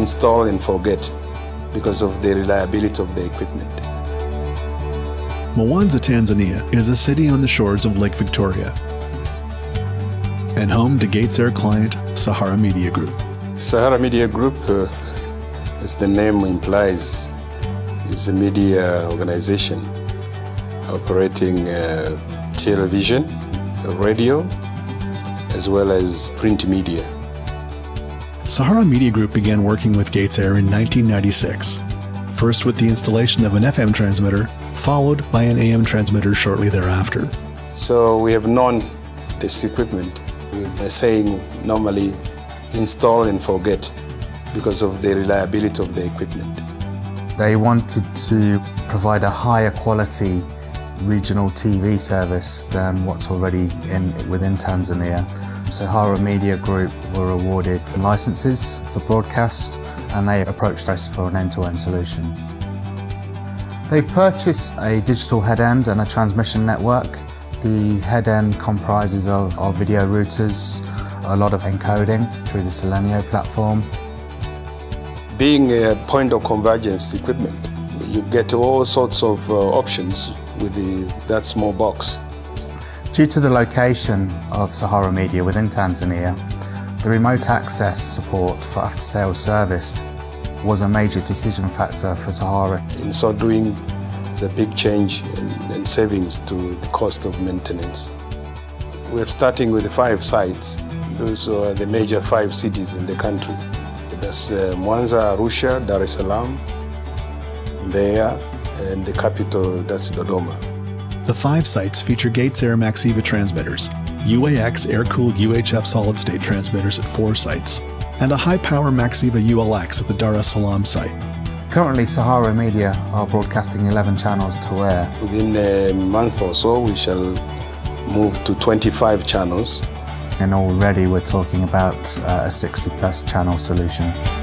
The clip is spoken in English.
install and forget because of the reliability of the equipment. Mwanza, Tanzania is a city on the shores of Lake Victoria and home to GatesAir client Sahara Media Group. Sahara Media Group, as the name implies, is a media organization operating television, radio, as well as print media. Sahara Media Group began working with GatesAir in 1996, first with the installation of an FM transmitter, followed by an AM transmitter shortly thereafter. So we have known this equipment with a saying normally install and forget because of the reliability of the equipment. They wanted to provide a higher quality regional TV service than what's already within Tanzania. Sahara Media Group were awarded licenses for broadcast and they approached us for an end-to-end solution. They've purchased a digital head-end and a transmission network. The head-end comprises of our video routers, a lot of encoding through the Selenio platform. Being a point of convergence equipment, you get all sorts of options with that small box. Due to the location of Sahara Media within Tanzania, the remote access support for after-sales service was a major decision factor for Sahara. In so doing, there's a big change and savings to the cost of maintenance. We're starting with 5 sites. Those are the major 5 cities in the country. That's Mwanza, Arusha, Dar es Salaam, Mbeya, and the capital, that's Dodoma. The 5 sites feature GatesAir Maxiva transmitters, UAX air-cooled UHF solid-state transmitters at 4 sites, and a high-power Maxiva ULX at the Dar es Salaam site. Currently, Sahara Media are broadcasting 11 channels to air. Within a month or so, we shall move to 25 channels. And already we're talking about a 60+ channel solution.